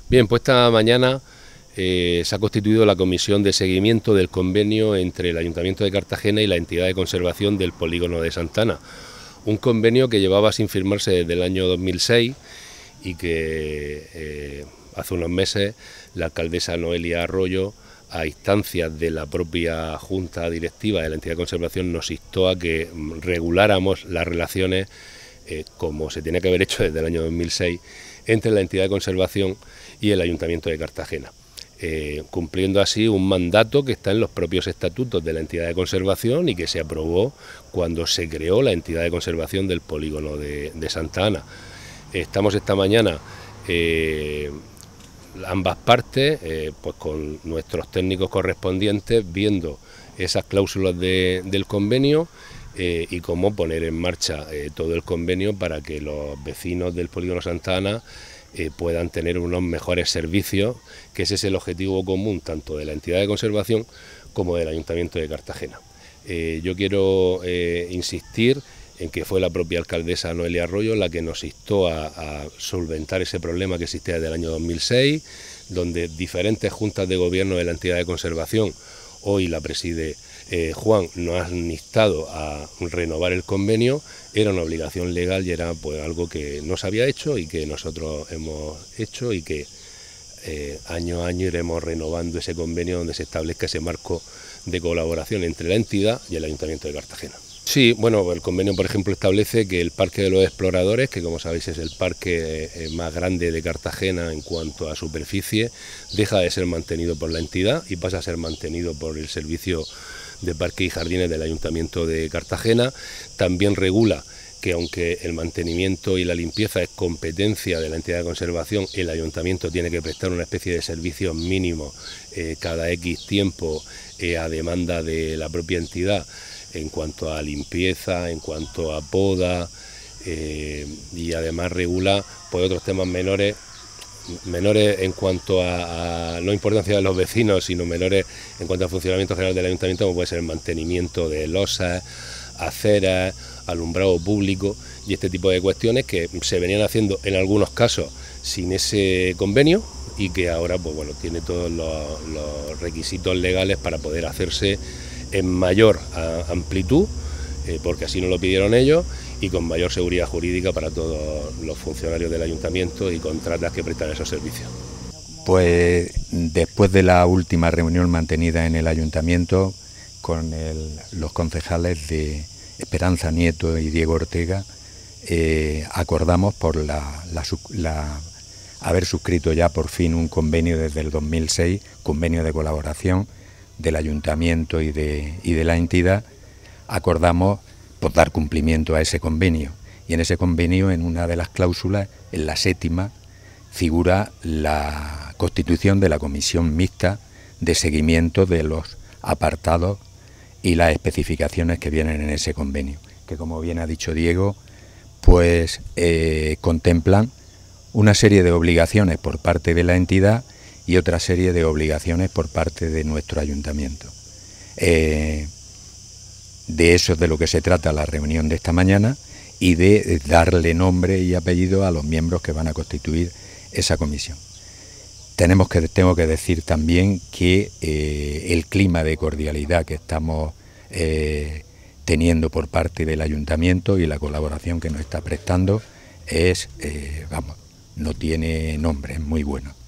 Bien, pues esta mañana se ha constituido la comisión de seguimiento del convenio entre el Ayuntamiento de Cartagena y la entidad de conservación del polígono de Santa Ana. Un convenio que llevaba sin firmarse desde el año 2006 y que hace unos meses la alcaldesa Noelia Arroyo, a instancias de la propia Junta Directiva de la entidad de conservación, nos instó a que reguláramos las relaciones como se tenía que haber hecho desde el año 2006 entre la entidad de conservación y el Ayuntamiento de Cartagena, cumpliendo así un mandato que está en los propios estatutos de la entidad de conservación y que se aprobó cuando se creó la entidad de conservación del polígono de Santa Ana. Estamos esta mañana ambas partes, pues con nuestros técnicos correspondientes, viendo esas cláusulas del convenio y cómo poner en marcha todo el convenio para que los vecinos del polígono Santa Ana puedan tener unos mejores servicios, que ese es el objetivo común tanto de la entidad de conservación como del Ayuntamiento de Cartagena. Yo quiero insistir en que fue la propia alcaldesa Noelia Arroyo la que nos instó a solventar ese problema que existía desde el año 2006, donde diferentes juntas de gobierno de la entidad de conservación, hoy la preside Juan, nos han instado a renovar el convenio. Era una obligación legal y era pues algo que no se había hecho y que nosotros hemos hecho, y que año a año iremos renovando ese convenio donde se establezca ese marco de colaboración entre la entidad y el Ayuntamiento de Cartagena. Sí, bueno, el convenio, por ejemplo, establece que el Parque de los Exploradores, que como sabéis es el parque más grande de Cartagena en cuanto a superficie, deja de ser mantenido por la entidad y pasa a ser mantenido por el Servicio de Parques y Jardines del Ayuntamiento de Cartagena. También regula que, aunque el mantenimiento y la limpieza es competencia de la entidad de conservación, el Ayuntamiento tiene que prestar una especie de servicios mínimos cada X tiempo a demanda de la propia entidad, en cuanto a limpieza, en cuanto a poda, y además regula pues otros temas menores en cuanto a no importancia de los vecinos, sino menores en cuanto al funcionamiento general del ayuntamiento, como puede ser el mantenimiento de losas, aceras, alumbrado público y este tipo de cuestiones que se venían haciendo en algunos casos sin ese convenio y que ahora pues bueno, tiene todos los requisitos legales para poder hacerse en mayor amplitud, porque así nos lo pidieron ellos, y con mayor seguridad jurídica para todos los funcionarios del ayuntamiento y contratas que prestan esos servicios. Pues después de la última reunión mantenida en el ayuntamiento con los concejales de Esperanza Nieto y Diego Ortega, acordamos por haber suscrito ya por fin un convenio desde el 2006, convenio de colaboración del ayuntamiento y de la entidad. Acordamos por dar cumplimiento a ese convenio, y en ese convenio, en una de las cláusulas, en la 7ª, figura la constitución de la comisión mixta de seguimiento de los apartados y las especificaciones que vienen en ese convenio, que, como bien ha dicho Diego, pues contemplan una serie de obligaciones por parte de la entidad y otra serie de obligaciones por parte de nuestro ayuntamiento. De eso es de lo que se trata la reunión de esta mañana, y de darle nombre y apellido a los miembros que van a constituir esa comisión. Tengo que decir también que el clima de cordialidad que estamos teniendo por parte del ayuntamiento y la colaboración que nos está prestando no tiene nombre, es muy bueno.